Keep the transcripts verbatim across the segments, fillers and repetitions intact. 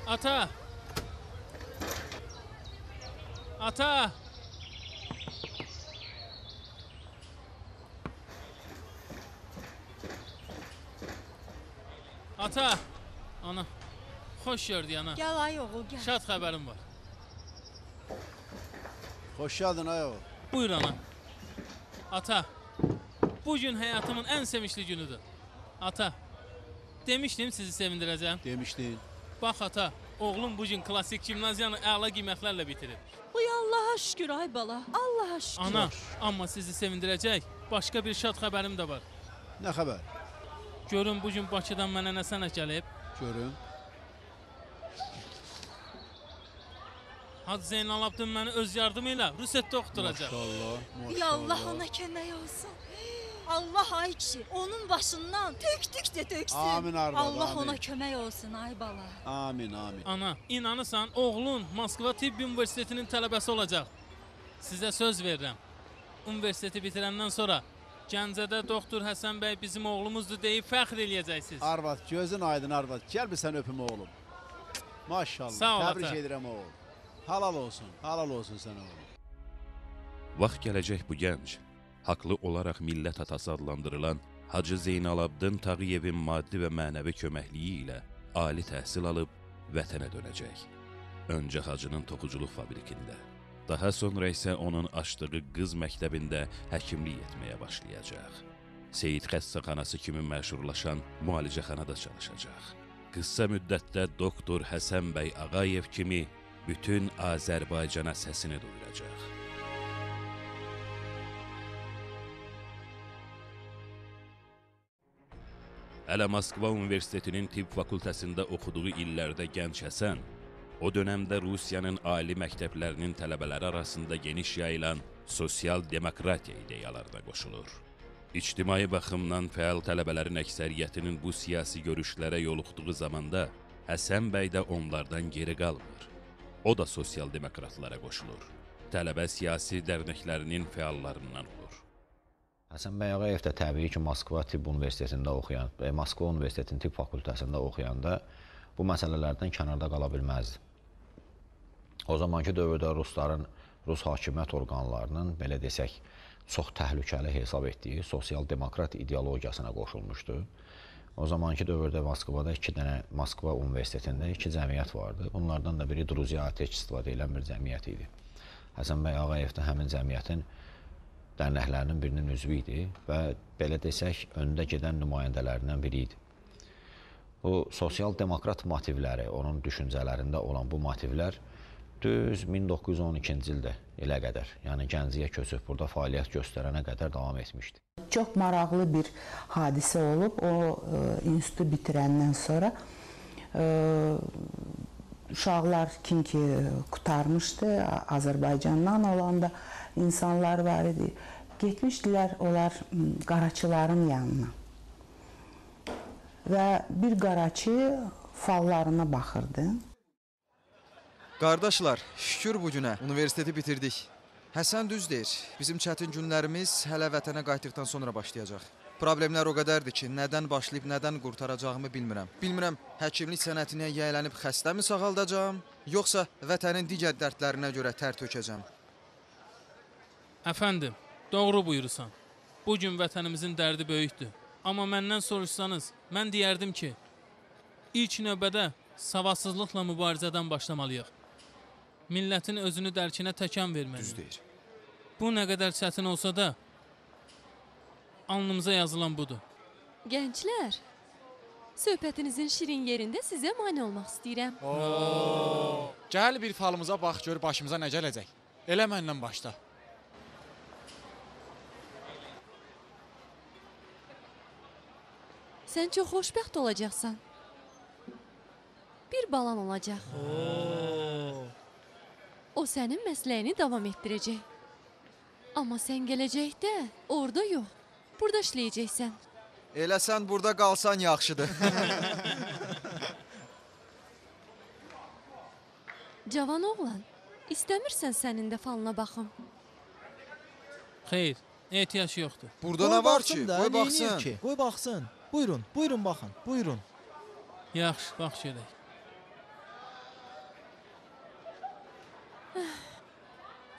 Ata! Ata! Ata! Ana, xoş gördük ana. Gəl ay oğul, gəl. Şad xəbərim var. Hoş geldin ay oğul. Buyur ana. Ata, bugün həyatımın ən sevinçli günüdür. Ata, demişdim sizi sevindirəcəm. Demiştin. Bax ata, oğlum bugün klasik gimnaziyanı əla qiymətlərlə bitirir. Uy Allaha şükür ay bala, Allaha şükür. Ana, amma sizi sevindirəcək başqa bir şad xəbərim də var. Ne haber? Görün bugün Bakıdan mənə nə sənə gəlib. Görün. Hacı Zeynalabdin məni öz yardımı ilə Rusetdə oxuturacaq. Maşallah. Uy Allah ona kömək olsun. Allah ay kişi, onun başından tök-tük də töksün. Amin arvad, Allah amin. ona kömək olsun ay bala. Amin amin. Ana, inanırsan oğlun Moskva Tibb Universitetinin tələbəsi olacaq. Sizə söz verirəm. Universiteti bitirəndən sonra Gəncədə doktor Həsən bəy bizim oğlumuzdur deyib fəxr eləyəcəksiniz. Arvad gözün aydın arvad. Gel bir sen öpüm oğlum. Maşallah. Sağ ol Tebrik ata. ederim oğul. Halal olsun. Halal olsun sana oğlum. Vaxt gələcək bu gənc, haqlı olaraq millət atası adlandırılan Hacı Zeynalabdin Tağıyevin maddi və mənəvi köməkliyi ilə ali təhsil alıb vətənə dönəcək. Öncə Hacının toxuculuq fabrikində, daha sonra isə onun açdığı qız məktəbində həkimlik etməyə başlayacaq. Seyid xəstəxanası kimi məşhurlaşan müalicəxanada çalışacaq. Qısa müddətdə doktor Həsən bəy Ağayev kimi bütün Azərbaycana səsini duyuracaq. Hələ Moskva Universitetinin tibb fakültəsində oxuduğu illərdə gənc Həsən, o dönəmdə Rusiyanın ali məktəblərinin tələbələri arasında geniş yayılan sosial demokratiya ideyalarına qoşulur. İctimai baxımdan fəal tələbələrin əksəriyyətinin bu siyasi görüşlərə yoluxduğu zamanda Həsən bəy də onlardan geri qalmır. O da sosial demokratlara qoşulur. Tələbə siyasi dərnəklərinin fəallarından olur. Həsən bəy Ağayev də təbii ki, Moskva Tibb Universitetində oxuyan, Moskva Universitetinin tibb fakültəsində oxuyanda bu məsələlərdən kənarda qala bilməzdi. O zamanki dövrdə Rusların, Rus hakimiyyət orqanlarının, belə desək, çox təhlükəli hesab etdiyi sosial-demokrat ideologiyasına qoşulmuşdu. O zamanki dövrdə Moskvada iki dənə, Moskva Universitetində iki cəmiyyət vardı. Bunlardan da biri Druziya Atəçistva deyilən bir cəmiyyət idi. Həsən bəy Ağayev də həmin cəmiyyətin dərnəklərinin birinin üzvü idi və belə desək, öndə gedən nümayəndələrindən biri idi. Bu sosial-demokrat motivləri, onun düşüncələrində olan bu motivlər düz min doqquz yüz on ikinci ildə elə qədər, yəni Gəncəyə köçüb burada fəaliyyət göstərənə qədər davam etmişdi. Çox maraqlı bir hadisə olub. O e, institutu bitirəndən sonra e, uşaqlar kim ki qurtarmışdı, Azərbaycandan olanda insanlar var idi. Getmişdilər onlar qaraçıların yanına. Və bir qaraçı fallarına baxırdı. Qardaşlar, şükür bu günə universiteti bitirdik. Həsən düz deyir, bizim çətin günlərimiz hələ vətənə qayıtdıqdan sonra başlayacaq. Problemlər o qədərdir ki, nədən başlayıb, nədən qurtaracağımı bilmirəm. Bilmirəm, həkimlik sənətinə yiyələnib xəstəmi sağaldacağım, yoxsa vətənin digər dərdlərinə görə tər tökəcəm. Əfəndim, doğru buyurursan. Bugün vətənimizin dərdi böyükdür. Amma məndən soruşsanız, mən deyərdim ki, ilk növbədə savadsızlıqla mübarizədən başlamalıyıq. Millətin özünü dərkinə təkan verməlidir. Düz deyir. Bu nə qədər çətin olsa da, alnımıza yazılan budur. Gənclər, söhbətinizin şirin yerində sizə mane olmaq istəyirəm. Oo. Gəl bir falımıza bax, gör başımıza nə gələcək. Elə məndən başla. Sən çox xoşbəxt olacaqsan. Bir balan olacaq. Oo. O sənin məsləyini davam etdirəcək. Amma sən gələcəkdə orada yox, burada işləyəcəksən. Elə sən burada qalsan yaxşıdır. Cavan oğlan, istəmirsən sənin də falına baxım. Xeyr, ehtiyac yoxdur. Burada nə var ki? Qoy baxsın. Ki? Qoy baxsın. Buyurun, buyurun baxın, buyurun. Yaxşı, bax gedək.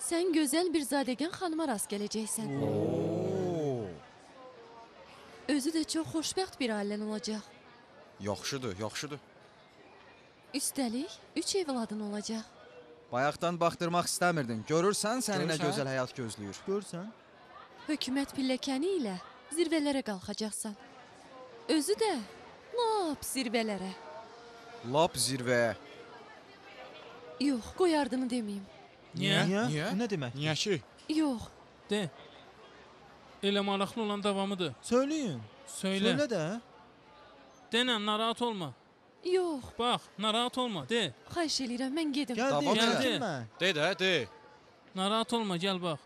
Sən gözəl bir zadəgan xanıma rast gələcəksən. Oo. Özü də çox xoşbəxt bir ailən olacaq. Yaxşıdır, yaxşıdır. Üstəlik, üç evladın olacaq. Bayaqdan baxdırmaq istəmirdin. Görürsən səni nə Görürsən? gözəl həyat gözləyir. Görsən? Hökumət pilləkəni ilə zirvələrə qalxacaqsan. Özü də lap zirvələrə. Lap zirvəyə. Yox, qoy ardını deməyim. Niyə? Niyə? Bu nə demək? Niyə ki? Yox, De. Elə maraqlı olan davamıdır. Söyləyin. Söylə. Söylə də. Denən, narahat olma. yox. Bax, narahat olma, de. Xahiş eləyirəm, mən gedim. Gəl Davam deyim, elə. çəkinmə. De də, de. Narahat olma, gəl bax.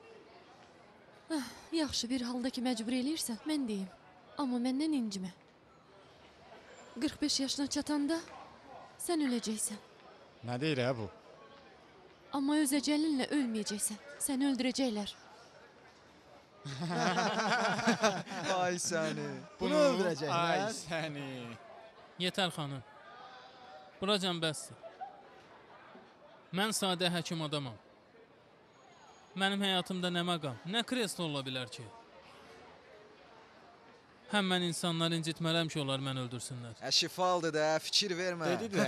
Yaxşı, bir halda ki məcbur eləyirsən, mən deyim. Amma məndən incimə. qırx beş yaşına çatanda sən öləcəksən. Nə deyir hə bu? Amma öz əcəlinlə ölməyəcəksən. Səni öldürəcəklər. Ay səni. Bunu öldürəcəklər. Ay səni. Yetər xanım. Buracan bəsdir. Mən sadə həkim adamam. Mənim həyatımda nə məqam, nə kreslo ola bilər ki? Həm mən insanları incitmərəm ki, onlar məni öldürsünlər. Ə şifaldır da, fikir vermə. Dedi də.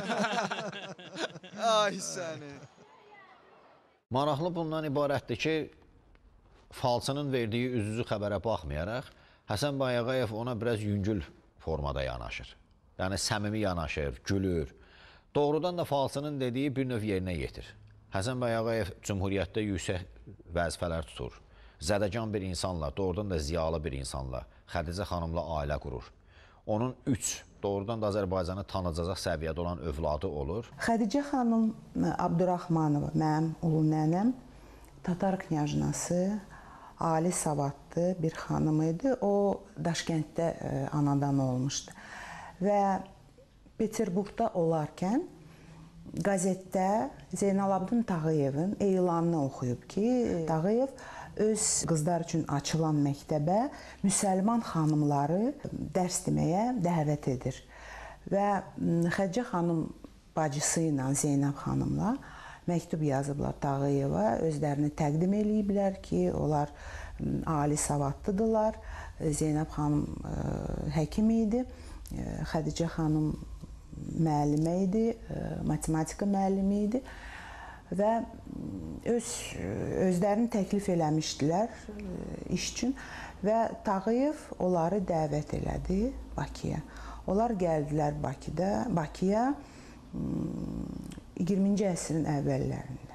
Ay səni. Maraqlı bundan ibarətdir ki, falçının verdiyi üz-üzü xəbərə baxmayaraq, Həsən bəy Ağayev ona biraz yüngül formada yanaşır. Yəni, səmimi yanaşır, gülür. Doğrudan da falçının dediyi bir növ yerinə yetir. Həsən bəy Ağayev Cümhuriyyətdə yüksək vəzifələr tutur. Zədəcan bir insanla, doğrudan da ziyalı bir insanla, Xədicə xanımla ailə qurur. Onun üç, doğrudan da Azərbaycanı tanıcaq səviyyədə olan övladı olur. Xədicə xanım Abdurrahmanova, mənim ulu nənəm, Tatar knyajnası, ali savadlı bir xanım idi. O, Daşkənddə anadan olmuşdu. Və Peterburqda olarkən qəzetdə Zeynalabdin Tağıyevin elanını oxuyub ki, Tağıyev öz qızlar üçün açılan məktəbə müsəlman xanımları dərs deməyə dəvət edir. Və Xədicə xanım bacısı ilə Zeynəb xanımla məktub yazıblar Tağıyeva, özlərini təqdim eləyiblər ki, onlar ali savadlıdırlar. Zeynəb xanım həkim idi, Xədicə xanım müəllimə idi, matematika müəllimi idi və öz, özlərini təklif eləmişdilər iş üçün və Tağıyev onları dəvət elədi Bakıya. Onlar gəldilər Bakıda, Bakıya iyirminci əsrin əvvəllərində.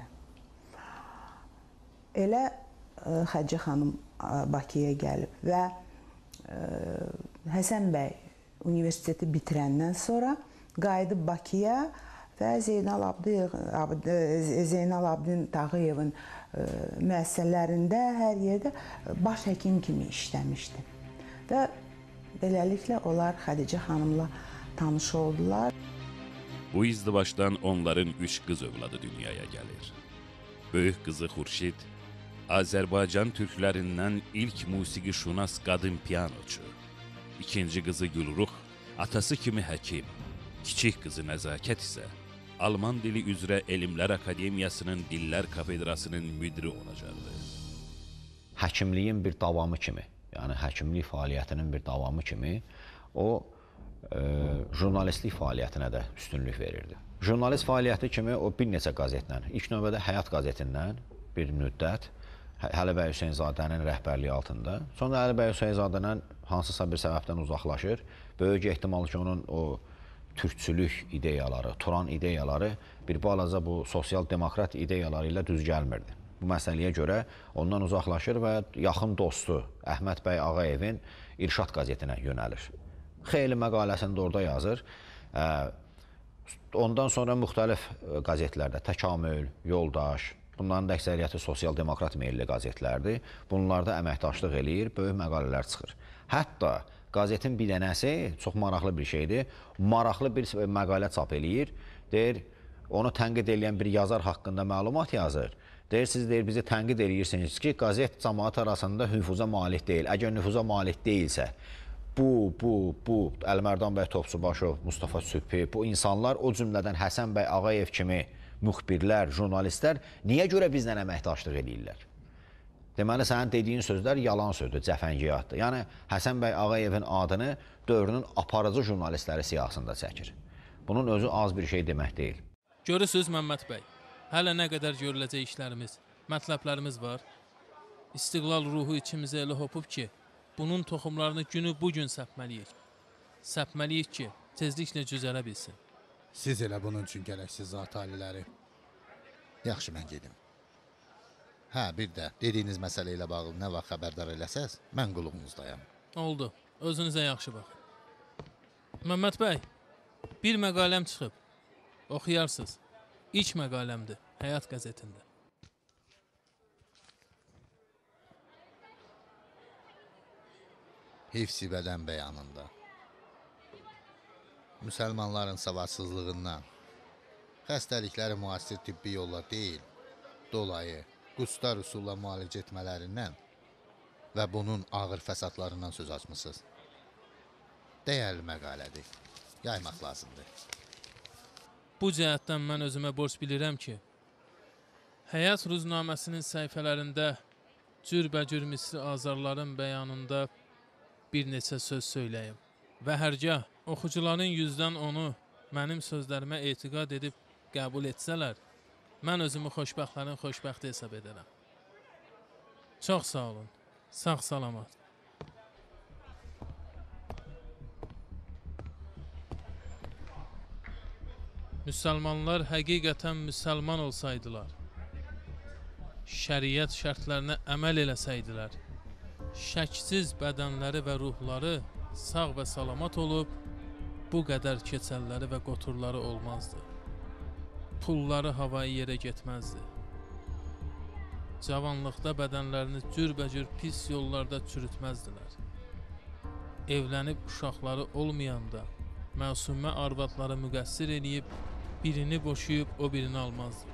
Elə Xədicə xanım Bakıya gəlib və Həsən bəy universiteti bitirəndən sonra qayıdıb Bakıya və Zeynalabdin, Zeynalabdin Tağıyevin müəssisələrində, hər yerdə baş həkim kimi işləmişdi. Və beləliklə onlar Xədicə xanımla tanış oldular. Bu izdivaçdan onların üç qız övladı dünyaya gəlir. Böyük qızı Xurşid, Azərbaycan türklərindən ilk musiqişünas qadın pianoçu. İkinci qızı Gülruh, atası kimi həkim. Kiçik qızı Nəzakət isə Alman dili üzrə Elmlər Akademiyasının Dillər Kafedrasının müdiri olacaqdır. Həkimliyin bir davamı kimi, yəni həkimlik fəaliyyətinin bir davamı kimi o e, jurnalistlik fəaliyyətinə də üstünlük verirdi. Jurnalist fəaliyyəti kimi o bir neçə qəzetlə, ilk növbədə Həyat qəzetindən bir müddət Əli bəy Hüseynzadənin rəhbərliyi altında. Sonra Əli bəy Hüseynzadədən hansısa bir səbəbdən uzaqlaşır. Böyük ehtimal ki, onun o türkçülük ideyaları, Turan ideyaları bir balaca bu sosial-demokrat ideyaları ilə düz gəlmirdi. Bu məsələyə görə ondan uzaqlaşır və yaxın dostu Əhməd bəy Ağayevin İrşad qəzetinə yönəlir. Xeyli məqaləsində orada yazır. Ondan sonra müxtəlif qəzetlərdə Təkamül, Yoldaş, bunların da əksəriyyəti sosial-demokrat meyilli qəzetlərdir. Bunlarda əməkdaşlıq eləyir, böyük məqalələr çıxır. Hətta qəzetin bir dənəsi, çox maraqlı bir şeydir, maraqlı bir məqalə çap eləyir. Deyir, onu tənqid eləyən bir yazar haqqında məlumat yazır. Deyir, siz deyir, bizi tənqid eləyirsiniz ki, qəzet cəmaət arasında nüfuza malik deyil. Əgər nüfuza malik deyilsə, bu, bu, bu, Əlmərdan bəy Topçubaşov, Mustafa Sübhi, bu insanlar o cümlədən Həsən bəy Ağayev kimi müxbirlər, jurnalistlər niyə görə bizlə əməkdaşlıq edirlər? Deməli, sənin dediyin sözlər yalan sözdür, cəfəngiyatdır. Yəni, Həsən bəy Ağayevin adını dövrünün aparıcı jurnalistləri siyahısında çəkir. Bunun özü az bir şey demək deyil. Görürsünüz Məmməd bəy, hələ nə qədər görüləcək işlərimiz, mətləblərimiz var. İstiqlal ruhu içimizə elə hopub ki, bunun toxumlarını günü bugün səpməliyik. Səpməliyik ki, tezliklə cüzərə bilsin. Siz elə bunun üçün gərəksiz zat aliləri. Yaxşı, mən gedim. Hə, bir də dediyiniz məsələ ilə bağlı nə vaxt xəbərdar eləsəz, mən qulluğunuzdayam. Oldu, özünüzə yaxşı baxın. Məmməd bəy, bir məqaləm çıxıb, oxuyarsınız. İlk məqaləmdir, Həyat qəzetində. Hifz-i bədən bəyanında. Müsəlmanların savadsızlığından, xəstəlikləri müasir tibbi yolla deyil, dolayı, qustar üsulla müalicə etmələrindən və bunun ağır fəsadlarından söz açmısınız. Dəyərli məqalədir, yaymaq lazımdır. Bu cəhətdən mən özümə borc bilirəm ki, Həyat ruznaməsinin səhifələrində cürbəcür misri azarların bəyanında bir neçə söz söyləyim. Və hərgah oxucuların yüzdən onu mənim sözlərimə etiqad edib qəbul etsələr, mən özümü xoşbəxtlərin xoşbəxti hesab edərəm. Çox sağ olun, sağ salamat. Müsəlmanlar həqiqətən müsəlman olsaydılar, şəriət şərtlərinə əməl eləsəydilər, şəksiz bədənləri və ruhları sağ və salamat olub, bu qədər keçəlləri və qoturları olmazdı. Pulları havayı yerə getməzdi. Cavanlıqda bədənlərini cürbəcür pis yollarda çürütməzdilər. Evlənib uşaqları olmayanda məsumə arvadları müqəssir eləyib, birini boşuyub o birini almazdı.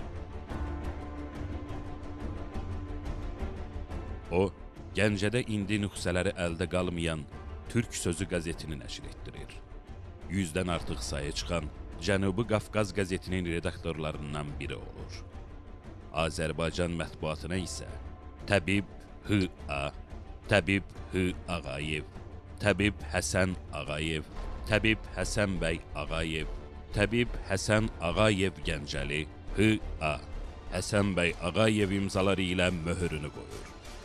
O, Gəncədə indi nüxsələri əldə qalmayan Türk Sözü qəzetini nəşr etdirir. Yüzdən artıq sayı çıxan Cənubi Qafqaz qəzetinin redaktorlarından biri olur. Azərbaycan mətbuatına isə Təbib H A, Təbib H Ağayev, Təbib Həsən Ağayev, Təbib Həsən bəy Ağayev, Təbib Həsən Ağayev Gəncəli H A, Həsən bəy Ağayev imzaları ilə möhürünü qoyur.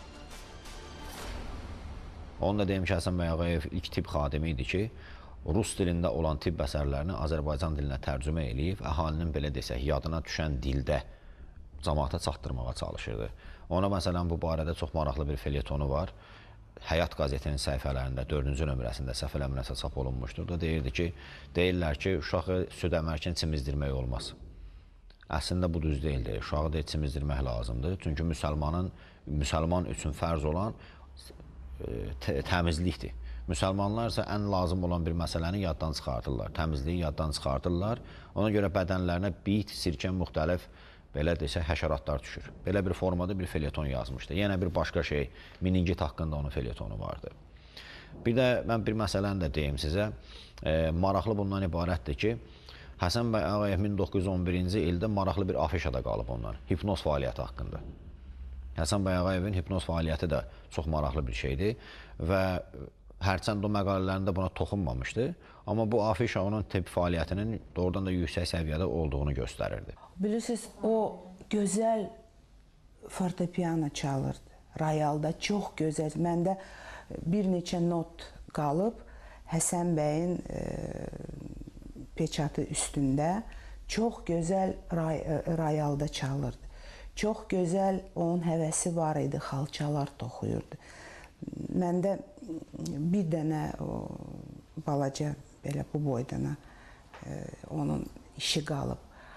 Onu da deyim ki, Həsən bəy Ağayev ilk tibb xadimi idi ki, Rus dilində olan tibb əsərlərini Azərbaycan dilinə tərcümə eləyib, əhalinin belə desək, yadına düşən dildə cəmaata çatdırmağa çalışırdı. Ona məsələn bu barədə çox maraqlı bir felyetonu var. Həyat qəzetinin səhifələrində dördüncü nömrəsində səhv eləmirəmsə çap olunmuşdur. Da deyirdi ki, deyirlər ki, uşağı süd əmərkən çimizdirmək olmaz. Əslində bu düz deyildir. Uşağı da çimizdirmək lazımdır. Çünki müsəlmanın, müsəlman üçün fərz olan təmizlikdir. Müsəlmanlar isə ən lazım olan bir məsələni yaddan çıxardırlar, təmizliyi yaddan çıxardırlar. Ona görə bədənlərinə bit, sirkə, müxtəlif, belə desək, həşəratlar düşür. Belə bir formada bir felyeton yazmışdı. Yenə bir başqa şey, meningit haqqında onun felyetonu vardı. Bir də mən bir məsələni də deyim sizə. E, maraqlı bundan ibarətdir ki, Həsən bəy Ağayev min doqquz yüz on birinci ildə maraqlı bir afişada qalıb ondan, hipnoz fəaliyyəti haqqında. Həsən bəy Ağayevin hipnoz fəaliyyəti də çox maraqlı bir şeydir və hərçənd o məqalələrində buna toxunmamışdı, amma bu afişa onun tibb fəaliyyətinin doğrudan da yüksək səviyyədə olduğunu göstərirdi. Bilirsiniz, o gözəl fortepiano çalırdı, rayalda çox gözəl. Məndə bir neçə not qalıb, Həsən bəyin e, peçatı üstündə çox gözəl ray, rayalda çalırdı. Çox gözəl onun həvəsi var idi, xalçalar toxuyurdu. Məndə bir dənə o, balaca, belə bu boydana e, onun işi qalıb.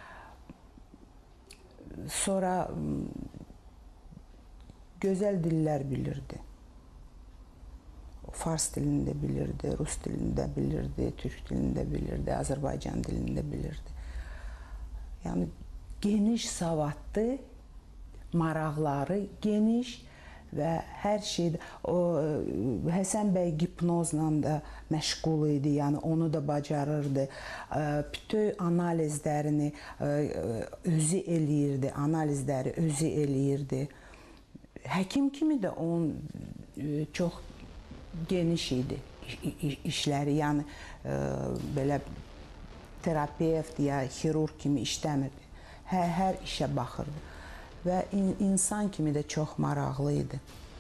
Sonra gözəl dillər bilirdi. Fars dilində bilirdi, Rus dilində bilirdi, Türk dilində bilirdi, Azərbaycan dilində bilirdi. Yəni geniş savadlı, maraqları geniş, və hər şeydə o Həsən bəy hipnozla da məşğul idi, yəni onu da bacarırdı. Bütün analizlərini özü eləyirdi, analizləri özü eləyirdi. Həkim kimi də onun çox geniş idi işləri, yəni belə terapevt ya xirurq kimi işləmirdi. Hər, hər işə baxırdı və in, insan kimi də çox maraqlı idi.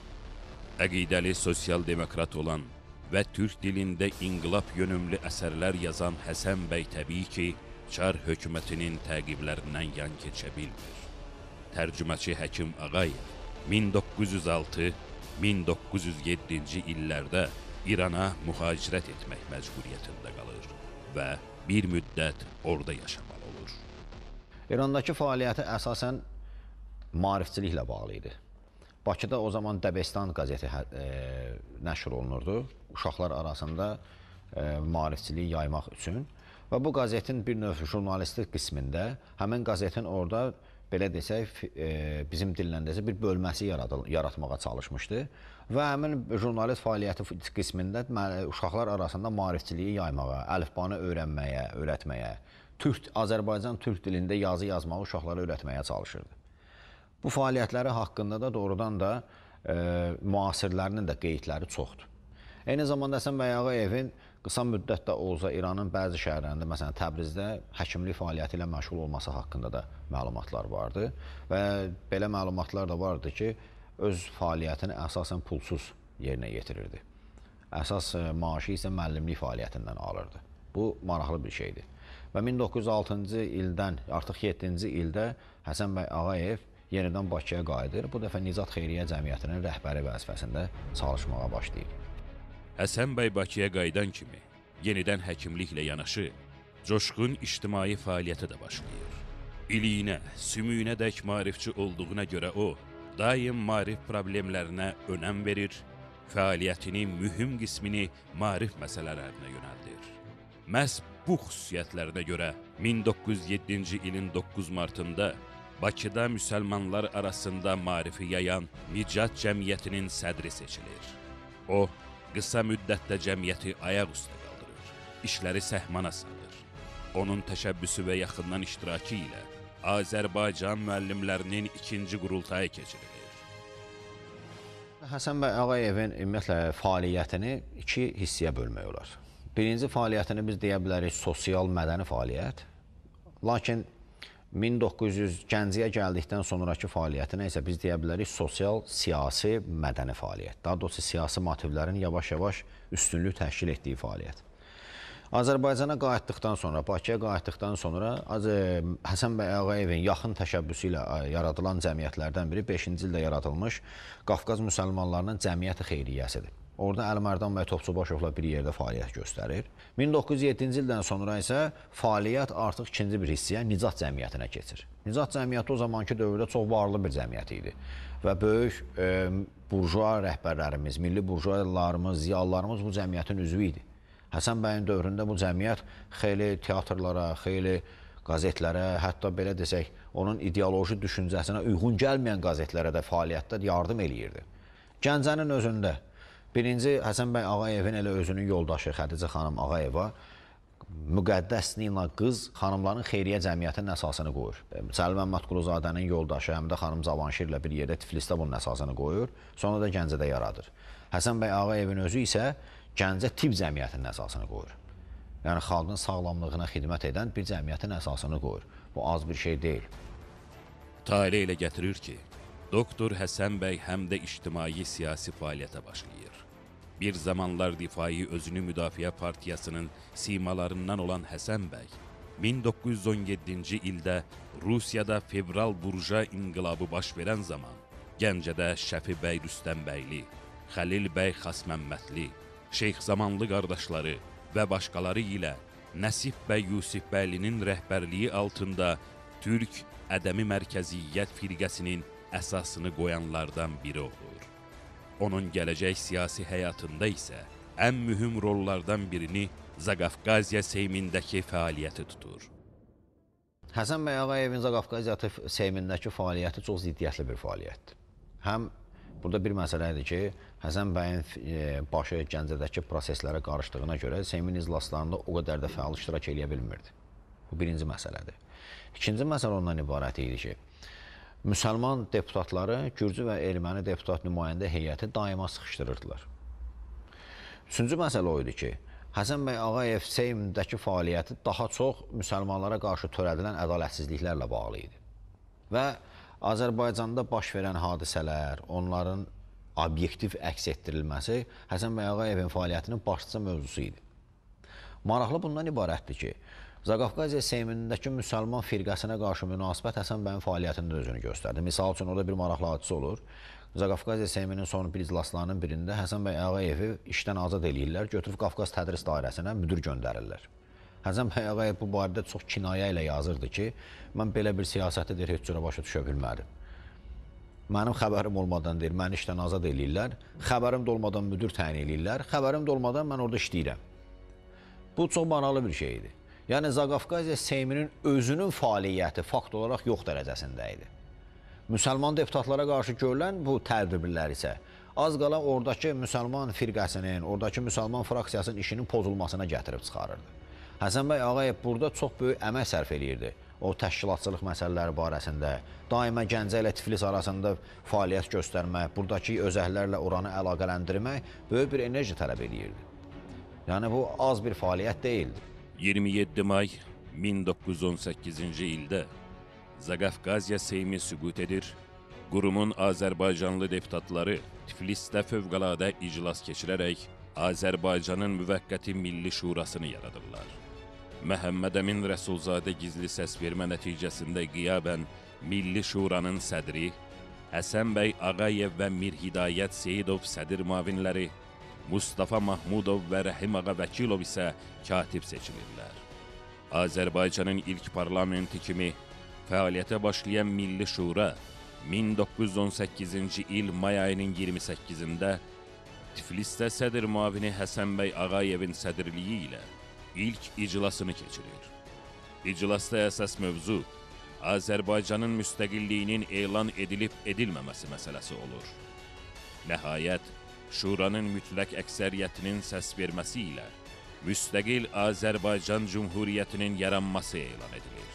Əqidəli sosial-demokrat olan və türk dilində inqilab yönümlü əsərlər yazan Həsən bəy təbii ki, Çar hökumətinin təqiblərindən yan keçə bilmir. Tərcüməçi Həkim Ağayev min doqquz yüz altı min doqquz yüz yeddinci illərdə İrana mühacirət etmək məcburiyyətində qalır və bir müddət orada yaşamalı olur. İrandakı fəaliyyəti əsasən maarifçiliklə bağlı idi. Bakıda o zaman Dəbestan qəzeti e, nəşr olunurdu, uşaqlar arasında e, maarifçiliyi yaymaq üçün. Və bu qəzetin bir növ jurnalistik qismində, həmin qəzetin orada, belə desək, e, bizim dillə desək, bir bölməsi yaratmağa çalışmışdı. Və həmin jurnalist fəaliyyəti qismində uşaqlar arasında maarifçiliyi yaymağa, əlifbanı öyrənməyə, öyrətməyə, Türk, Azərbaycan türk dilində yazı yazmağı uşaqlara öyrətməyə çalışırdı. Bu fəaliyyətləri haqqında da doğrudan da e, müasirlərinin də qeydləri çoxdur. Eyni zamanda Həsən bəy Ağayevin qısa müddətdə olsa İranın bəzi şəhərlərində, məsələn Təbrizdə həkimlik fəaliyyəti ilə məşğul olması haqqında da məlumatlar vardı və belə məlumatlar da vardı ki, öz fəaliyyətini əsasən pulsuz yerinə yetirirdi. Əsas maaşı isə müəllimlik fəaliyyətindən alırdı. Bu maraqlı bir şeydir. Və min doqquz yüz altıncı ildən, artıq yeddinci ildə Həsən bəy Ağayev yenidən Bakıya qayıdır. Bu dəfə Nicat Xeyriyyə Cəmiyyətinin rəhbəri vəzifəsində çalışmağa başlayır. Həsən bəy Bakıya qayıdan kimi yenidən həkimliklə yanaşı, coşqun ictimai fəaliyyətə də başlayır. İliyinə, sümüyünədək maarifçi olduğuna görə o, daim maarif problemlərinə önəm verir, fəaliyyətinin mühüm qismini maarif məsələlərinə yönəldir. Məhz bu xüsusiyyətlərinə görə min doqquz yüz yeddinci ilin doqquz martında Bakıda müsəlmanlar arasında maarifi yayan Nicat Cəmiyyətinin sədri seçilir. O, qısa müddətdə cəmiyyəti ayaq üstə qaldırır, işləri səhmana salır. Onun təşəbbüsü və yaxından iştirakı ilə Azərbaycan müəllimlərinin ikinci qurultayı keçirilir. Həsən bəy Ağayevin ümumiyyətlə fəaliyyətini iki hissəyə bölmək olar. Birinci fəaliyyətini biz deyə bilərik sosial mədəni fəaliyyət. Lakin min doqquz yüz Gəncəyə gəldikdən sonraki fəaliyyətinə isə biz deyə bilərik sosial, siyasi, mədəni fəaliyyət. Daha doğrusu siyasi motivlərin yavaş-yavaş üstünlük təşkil etdiyi fəaliyyət. Azərbaycana qayıtdıqdan sonra, Bakıya qayıtdıqdan sonra Həsən bəy Ağayevin yaxın təşəbbüsü ilə yaradılan cəmiyyətlərdən biri beşinci ildə yaradılmış Qafqaz müsəlmanlarının cəmiyyəti xeyriyyəsidir. Orada Əlimərdan bəy Topçubaşovla bir yerdə fəaliyyət göstərir. min doqquz yüz yeddinci ildən sonra isə fəaliyyət artıq ikinci bir hissəyə Nicat cəmiyyətinə keçir. Nicat cəmiyyəti o zamanki dövrdə çox varlı bir cəmiyyət idi və böyük e, burjua rəhbərlərimiz, milli burjualarımız, ziyalılarımız bu cəmiyyətin üzvü idi. Həsən bəyin dövründə bu cəmiyyət xeyli teatrlara, xeyli qəzetlərə, hətta belə desək, onun ideoloji düşüncəsinə uyğun gəlməyən qəzetlərə də fəaliyyətdə yardım eləyirdi. Gəncənin özündə birinci Həsən bəy Ağayevin elə özünün yoldaşı Xədicə xanım Ağayeva Müqəddəs Nina qız xanımların xeyriyyə cəmiyyətinin əsasını qoyur. Cəlil Məmmədquluzadənin yoldaşı həm də xanım Cavanşir ilə bir yerdə Tiflisdə bunun əsasını qoyur, sonra da Gəncədə yaradır. Həsən bəy Ağayevin özü isə Gəncə tibb cəmiyyətinin əsasını qoyur. Yəni, xalqın sağlamlığına xidmət edən bir cəmiyyətin əsasını qoyur. Bu az bir şey deyil. Talih elə gətirir ki, doktor Həsən bəy həm də ictimai siyasi fəaliyyətə başlayır. Bir zamanlar Difai Özünü Müdafiə Partiyasının simalarından olan Həsən bəy, min doqquz yüz on yeddinci ildə Rusiyada fevral burja inqilabı baş verən zaman Gəncədə Şəfi bəy Rüstəmbəyli, Xəlil bəy Xasməmmədli, Şeyx Zamanlı qardaşları və başqaları ilə Nəsib bəy Yusifbəylinin rəhbərliyi altında Türk Ədəmi Mərkəziyyət firqəsinin əsasını qoyanlardan biri olur. Onun gələcək siyasi həyatında isə ən mühüm rollardan birini Zaqafqaziya Seymindəki fəaliyyəti tutur. Həsən bəy Ağayevin Zaqafqaziya Seymindəki fəaliyyəti çox ziddiyyətli bir fəaliyyətdir. Həm Burada bir məsələ idi ki, Həsən bəyin e, başı Gəncədəki proseslərə qarışdığına görə Seymin iclaslarında o qədər də fəal iştirak edə bilmirdi. Bu birinci məsələdir. İkinci məsələ ondan ibarət idi ki, müsəlman deputatları Gürcü və erməni deputat nümayəndə heyəti daima sıxışdırırdılar. Üçüncü məsələ o idi ki, Həsən bəy Ağayev Seymdəki fəaliyyəti daha çox müsəlmanlara qarşı törədilən ədalətsizliklərlə bağlı idi. Və Azərbaycanda baş verən hadisələr, onların obyektiv əks etdirilməsi Həsən bəy Ağayevin fəaliyyətinin başlıca mövzusu idi. Maraqlı bundan ibarətdir ki, Zaqafqaziya Seymindəki müsəlman firqəsinə qarşı münasibət Həsən bəyin fəaliyyətində özünü göstərdi. Misal üçün, orada bir maraqlı hadisə olur. Zaqafqaziya Seyminin son bir iclaslarının birində Həsən bəy Ağayevi işdən azad eləyirlər, götürüb Qafqaz Tədris Dairəsinə müdür göndərirlər. Həsən bəy Ağayev bu barədə çox kinayə ilə yazırdı ki, mən belə bir siyasəti deyir, heç cürə başa düşə bilmədim. Mənim xəbərim olmadan deyir, məni işdən azad eləyirlər, xəbərim də olmadan müdür təyin eləyirlər, xəbərim də olmadan mən orada işləyirəm. Bu çox maraqlı bir şeydir. Yəni, Zaqafqaziya Seyminin özünün fəaliyyəti fakt olaraq yox dərəcəsində idi. Müsəlman deputatlara qarşı görülən bu tədbirlər isə az qala oradakı müsəlman firqəsinin, oradakı müsəlman fraksiyasının işinin pozulmasına gətirib çıxarırdı. Həsən bəy Ağayev burada çox böyük əmək sərf eləyirdi. O təşkilatçılıq məsələləri barəsində, daima Gəncə ilə Tiflis arasında fəaliyyət göstərmək, buradakı özəllərlə oranı əlaqələndirmək böyük bir enerji tələb eləyirdi. Yəni, bu az bir fəaliyyət deyildi. iyirmi yeddi may min doqquz yüz on səkkizinci ildə Zaqafqaziya Seymi süqut edir, qurumun Azərbaycanlı deputatları Tiflisdə fövqəladə iclas keçirərək Azərbaycanın müvəqqəti Milli Şurasını yaradırlar. Məhəmməd Əmin Rəsulzadə gizli səsvermə nəticəsində qiyabən Milli Şuranın sədri, Həsən bəy Ağayev və Mir Hidayət Seyidov sədir müavinləri, Mustafa Mahmudov və Rəhim Ağa Vəkilov isə katib seçilirlər. Azərbaycanın ilk parlamenti kimi fəaliyyətə başlayan Milli Şura min doqquz yüz on səkkizinci il may ayının iyirmi səkkizində Tiflisdə sədir müavini Həsən bəy Ağayevin sədrliyi ilə ilk iclasını keçirir. İclasda əsas mövzu Azərbaycanın müstəqilliyinin elan edilib edilməməsi məsələsi olur. Nəhayət, Şuranın mütləq əksəriyyətinin səs verməsi ilə müstəqil Azərbaycan Cümhuriyyətinin yaranması elan edilir.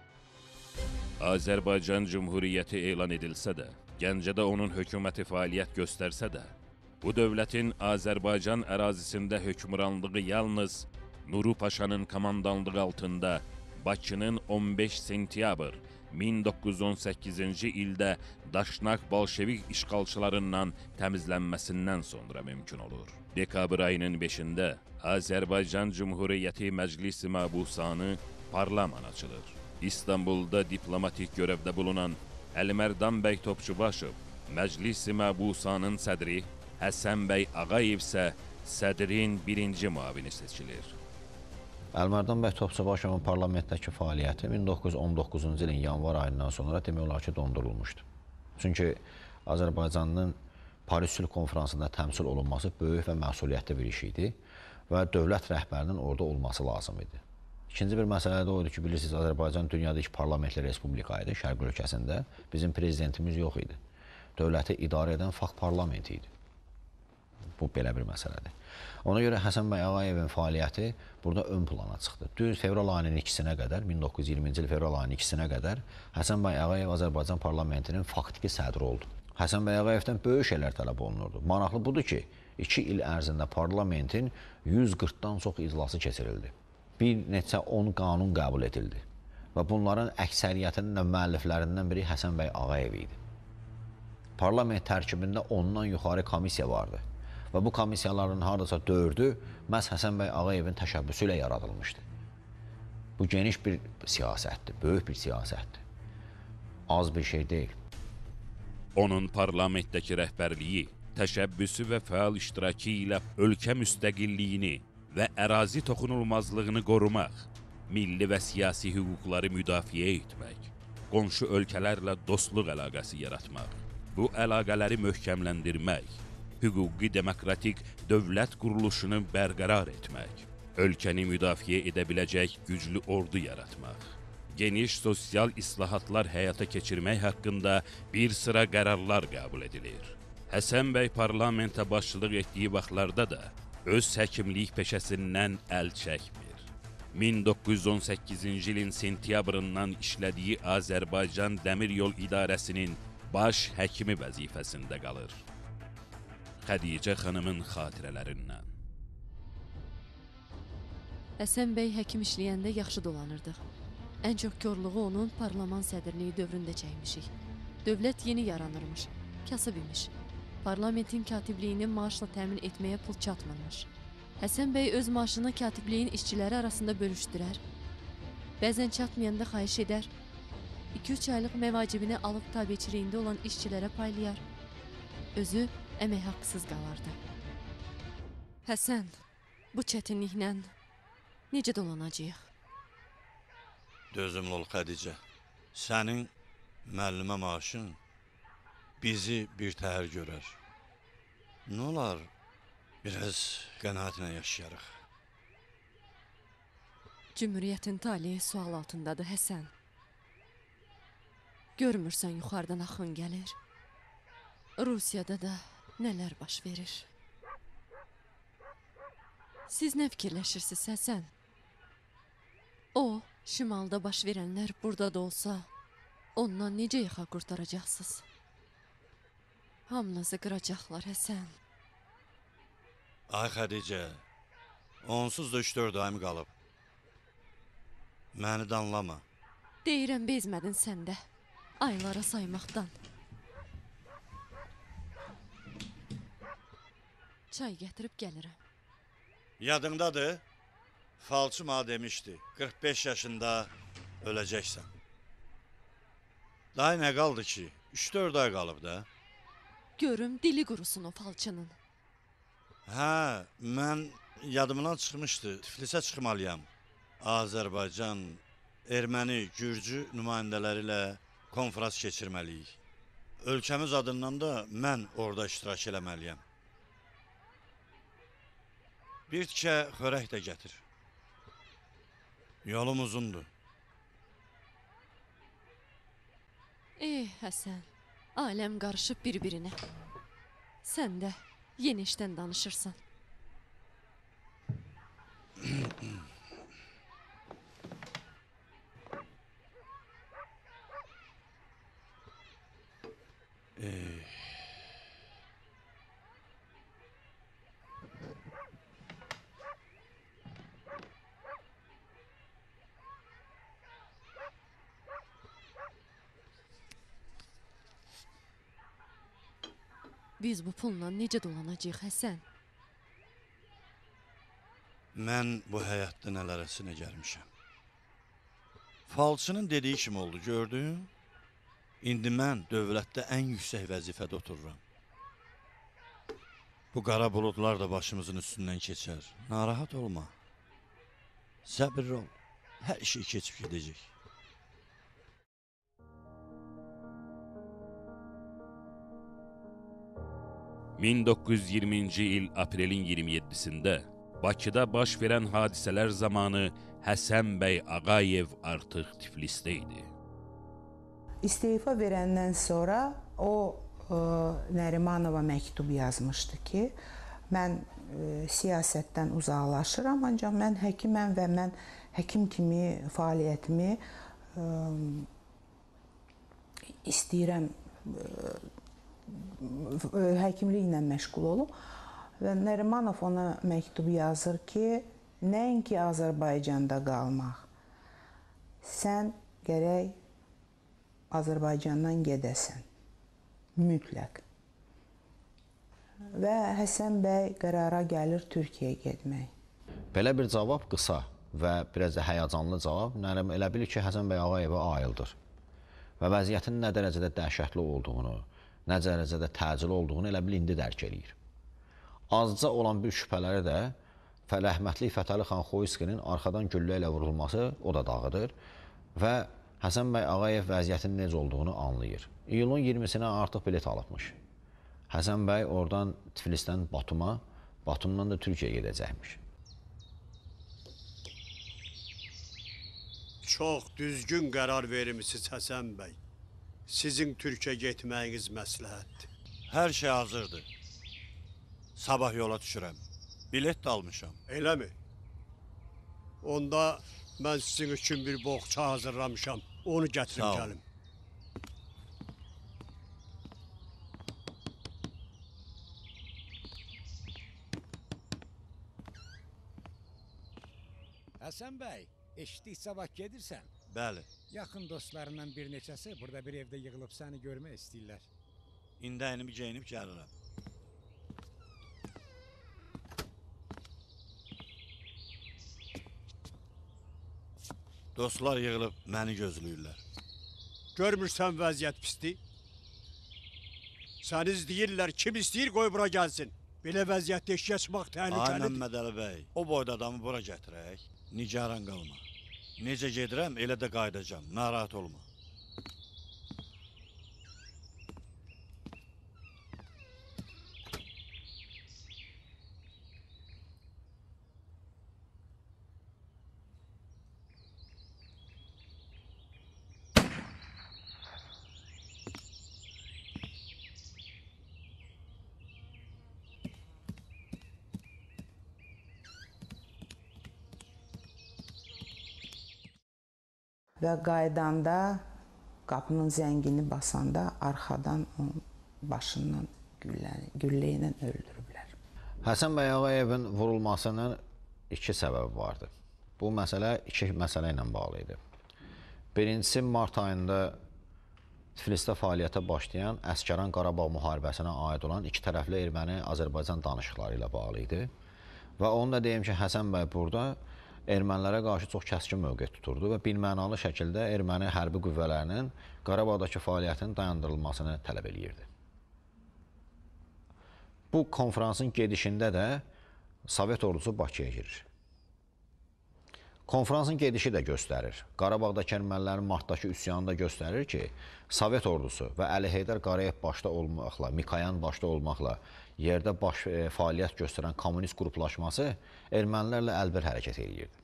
Azərbaycan Cümhuriyyəti elan edilsə də, Gəncədə onun hökuməti fəaliyyət göstərsə də, bu dövlətin Azərbaycan ərazisində hökmranlığı yalnız Nuru Paşanın komandanlığı altında Bakının on beş sentyabr min doqquz yüz on səkkizinci ildə Daşnak Bolşevik işğalçılarından təmizlənməsindən sonra mümkün olur. Dekabr ayının beşində Azərbaycan Cümhuriyyəti Məclis-i Məbusanı parlament açılır. İstanbulda diplomatik görevdə bulunan Əlimərdan bəy Topçubaşov Məclis-i Məbusanın sədri, Həsən bəy Ağayev isə sədrin birinci müavini seçilir. Əlimərdan bəy Topçubaşovun parlamentdəki fəaliyyəti min doqquz yüz on doqquzuncu ilin yanvar ayından sonra demək olar ki, dondurulmuşdu. Çünki Azərbaycanın Paris Sülh Konferansında təmsil olunması böyük və məsuliyyətli bir iş idi və dövlət rəhbərinin orada olması lazım idi. İkinci bir məsələ də o idi ki, bilirsiniz, Azərbaycan dünyada ilk parlamentli respublika idi, şərq ölkəsində. Bizim prezidentimiz yox idi. Dövləti idarə edən fakt parlamenti idi. Bu, belə bir məsələdir. Ona görə Həsən bəy Ağayevin fəaliyyəti burada ön plana çıxdı. Düz fevral ayının ikisinə qədər, min doqquz yüz iyirminci il fevral ayının ikisinə qədər Həsən bəy Ağayev Azərbaycan parlamentinin faktiki sədri oldu. Həsən bəy Ağayevdən böyük şeylər tələb olunurdu. Maraqlı budur ki, iki il ərzində parlamentin yüz qırxdan çox iclası keçirildi. Bir neçə on qanun qəbul edildi və bunların əksəriyyətinin müəlliflərindən biri Həsən bəy Ağayev idi. Parlament tərkibində ondan yuxarı komissiya vardı və bu komissiyaların haradasa dördü məhz Həsən bəy Ağayevin təşəbbüsü ilə yaradılmışdı. Bu geniş bir siyasətdir, böyük bir siyasətdir. Az bir şey deyil. Onun parlamentdəki rəhbərliyi, təşəbbüsü və fəal iştirakı ilə ölkə müstəqilliyini və ərazi toxunulmazlığını qorumaq, milli və siyasi hüquqları müdafiə etmək, qonşu ölkələrlə dostluq əlaqəsi yaratmaq, bu əlaqələri möhkəmləndirmək, hüquqi demokratik dövlət quruluşunu bərqərar etmək, ölkəni müdafiə edə biləcək güclü ordu yaratmaq, geniş sosial islahatlar həyata keçirmək haqqında bir sıra qərarlar qəbul edilir. Həsən bəy parlamentə başçılıq etdiyi vaxtlarda da öz həkimlik peşəsindən əl çəkmir. min doqquz yüz on səkkizinci ilin sentyabrından işlədiyi Azərbaycan Dəmir Yol İdarəsinin baş həkimi vəzifəsində qalır. Xədicə xanımın xatirələrindən. Həsən bəy həkim işləyəndə yaxşı dolanırdıq. Ən çox korluğu onun parlament sədrliyi dövründə çəkmişik. Dövlət yeni yaranırmış, kasıb imiş. Parlamentin katibliyini maaşla təmin etməyə pul çatmırmış. Həsən bəy öz maaşını katibliyin işçiləri arasında bölüşdürər. Bəzən çatmayanda xahiş edər. iki üç aylıq məvacibini alıb tabiçiliyində olan işçilərə paylayar. Özü əmək haqqısız qalardı. Həsən, bu çətinliklə necə dolanacağıq? Dözümlü ol Xədicə. Sənin müəllimə maaşın bizi bir təhər görər. Nə olar, biraz qənaətlə yaşayarıq. Cümhuriyyətin talihi sual altındadır, Həsən. Görmürsən yuxarıdan axın gəlir. Rusiyada da nələr baş verir. Siz nə fikirləşirsiniz, Həsən? O, şimalda baş verənlər burada da olsa, ondan necə yaxa qurtaracaqsınız? Hamınızı qıracaqlar, Həsən. Ay Xədicə, onsuz da üç dörd ayım qalıb. Məni danlama. Deyirəm, bezmədin sən də, aylara saymaqdan. Çay gətirib gəlirəm. Yadındadır, falçı mənə demişdi, qırx beş yaşında öləcəksən. Daha nə qaldı ki, üç dörd ay qalıb da. Görüm, dili qurusun o falçının. Hə, mən yadımdan çıxmışdı, Tiflisə çıxmalıyam. Azərbaycan, erməni, gürcü nümayəndələri ilə konfrans keçirməliyik. Ölkəmiz adından da mən orada iştirak eləməliyəm. Bir tikə xörək də gətir. Yolum uzundur. Ey Həsən, aləm qarışıb bir-birinə. Sən də yeni işdən danışırsan. Ey. Biz bu pulla necə dolanacağıq, Həsən? Mən bu həyatda nələrisinə gəlmişəm. Falçının dediyi kimi oldu, gördün? İndi mən dövlətdə ən yüksək vəzifədə otururam. Bu qara buludlar da başımızın üstündən keçər. Narahat olma. Səbirli ol. Hər şey keçib gedəcək. min doqquz yüz iyirminci il aprelin iyirmi yeddisində Bakıda baş verən hadisələr zamanı Həsən bəy Ağayev artıq Tiflisdə idi. İstefa verəndən sonra o e, Nərimanova məktub yazmışdı ki, mən e, siyasətdən uzaqlaşıram, ancaq mən həkiməm və mən həkim kimi fəaliyyətimi e, istəyirəm, e, həkimliklə məşğul olum. Və Nərimanov ona məktub yazır ki, nəinki Azərbaycanda qalmaq, sən gərək Azərbaycandan gedəsən, mütləq. Və Həsən bəy qərara gəlir Türkiyəyə getmək. Belə bir cavab qısa və biraz da həyəcanlı cavab elə bilir ki, Həsən bəy Ağayevə aiddir və vəziyyətin nə dərəcədə dəhşətli olduğunu, nə dərəcədə təcil olduğunu elə bil indi dərk eləyir. Azca olan bir şübhələri də rəhmətli Fətəli xan Xoyskinin arxadan güllə ilə vurulması o da dağıdır və Həsən bəy Ağayev vəziyyətin necə olduğunu anlayır. İyulun iyirmisinə artıq bilet alıbmış. Həsən bəy oradan Tiflisdən Batuma, Batumdan da Türkiyəyə gedəcəkmiş. Çox düzgün qərar vermişsiniz Həsən bəy. Sizin Türkiyə getməyiniz məsləhətdir. Hər şey hazırdır. Sabah yola düşürəm. Bilet də almışam. Eləmi? Onda mən sizin üçün bir boğça hazırlamışam. Onu gətirib gəlim. Həsən bəy, eşitdik sabah gedirsən. Bəli. Yaxın dostlarından bir neçəsi burada bir evdə yığılıb səni görmək istəyirlər. İndi əynimi geyinib gəlirəm. Dostlar yığılıb məni gözləyirlər. Görmürsən vəziyyət pisdir? Səni istəyirlər, kim istəyir qoy bura gəlsin. Belə vəziyyətdə eşiyə çıxmaq təhlükəlidir. Ay Məmməd Əli bəy, o boyda adamı bura gətirək. Nigaran qalma. Necə gedirəm, elə də qaydacam. Narahat olma. Və qaydanda qapının zəngini basanda arxadan onun başından güllə ilə öldürüblər. Həsən bəy Ağayevin vurulmasının iki səbəbi vardı. Bu məsələ iki məsələ ilə bağlı idi. Birincisi, mart ayında Tiflisdə fəaliyyətə başlayan Əsgəran Qarabağ müharibəsinə aid olan iki tərəfli Erməni-Azərbaycan danışıqları ilə bağlı idi. Və onu da deyim ki, Həsən bəy burada ermənilərə qarşı çox kəskin mövqe tuturdu və bilmənalı şəkildə erməni hərbi qüvvələrinin Qarabağdakı fəaliyyətinin dayandırılmasını tələb eləyirdi. Bu konferansın gedişində də Sovet ordusu Bakıya girir. Konferansın gedişi də göstərir. Qarabağdakı ermənilərin martdakı üsyanı da göstərir ki, Sovet ordusu və Əli Heydər Qarayev başda olmaqla, Mikoyan başda olmaqla yerdə baş e, fəaliyyət göstərən kommunist qruplaşması ermənilərlə əlbir hərəkət edirdi.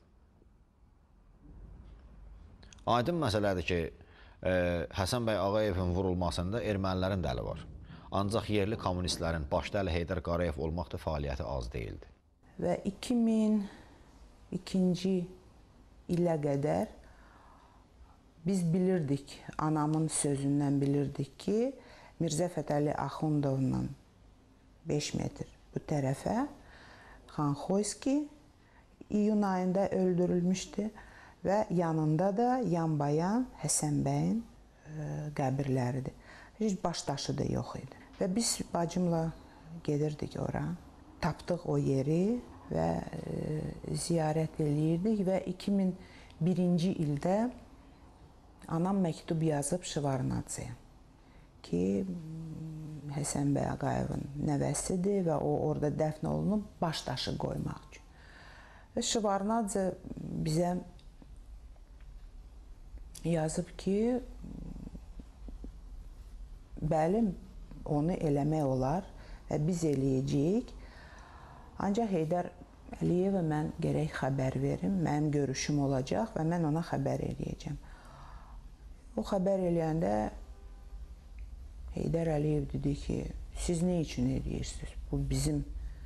Aydın məsələdir ki, e, Həsən bəy Ağayevin vurulmasında ermənilərin də əli var. Ancaq yerli kommunistlərin başda Əli Heydər Qarayev olmaqda fəaliyyəti az deyildi. Və iki min ikinci ilə qədər biz bilirdik, anamın sözündən bilirdik ki, Mirzə Fətəli Axundovla beş metr bu tərəfə Xanxoyski iyun ayında öldürülmüşdü və yanında da yanbayan Həsən bəyin e, qəbirləridir. Heç baş daşı da yox idi. Və biz bacımla gedirdik ora, tapdıq o yeri və e, ziyarət eləyirdik və iki min birinci ildə anam məktub yazıb Şıvarnadzeyə ki, Həsən bəy Ağayevin nəvəsidir və o orada dəfn olunub baş daşı qoymaq üçün. Və Şıvarnadze bizə yazıb ki, bəli, onu eləmək olar və biz eləyəcəyik. Ancaq Heydər Əliyevə mən gərək xəbər verim, mənim görüşüm olacaq və mən ona xəbər eləyəcəm. O xəbər eləyəndə Heydər Əliyev dedi ki, siz nə üçün eləyirsiniz? Bu bizim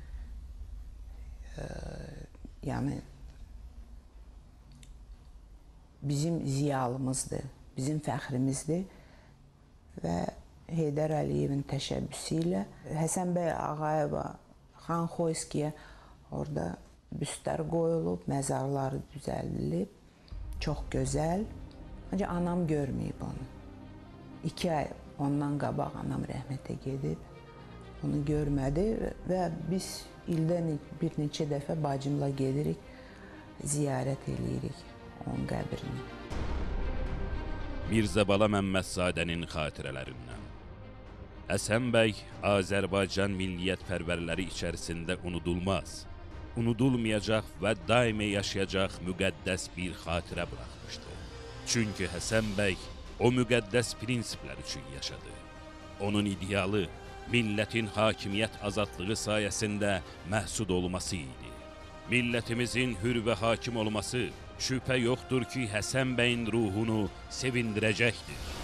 e, yəni bizim ziyalımızdır, bizim fəxrimizdir və Heydər Əliyevin təşəbbüsü ilə Həsən bəy Ağayeva Xanxoyskiyə orada büstlər qoyulub, məzarları düzəldilib, çox gözəl. Ancaq anam görməyib onu. İki ay ondan qabaq anam rəhmətə gedib, onu görmədi və biz ildə bir neçə dəfə bacımla gedirik, ziyarət eləyirik onun qəbrini. Mirzə Bala Məmmədzadənin xatirələrindən. Həsən bəy Azərbaycan milliyyətpərvərləri içərisində unudulmaz, unudulmayacaq və daimi yaşayacaq müqəddəs bir xatirə buraxmışdı. Çünki Həsən bəy o müqəddəs prinsiplər üçün yaşadı. Onun idealı millətin hakimiyyət azadlığı sayəsində məhsud olması idi. Millətimizin hür və hakim olması şübhə yoxdur ki, Həsən bəyin ruhunu sevindirəcəkdir.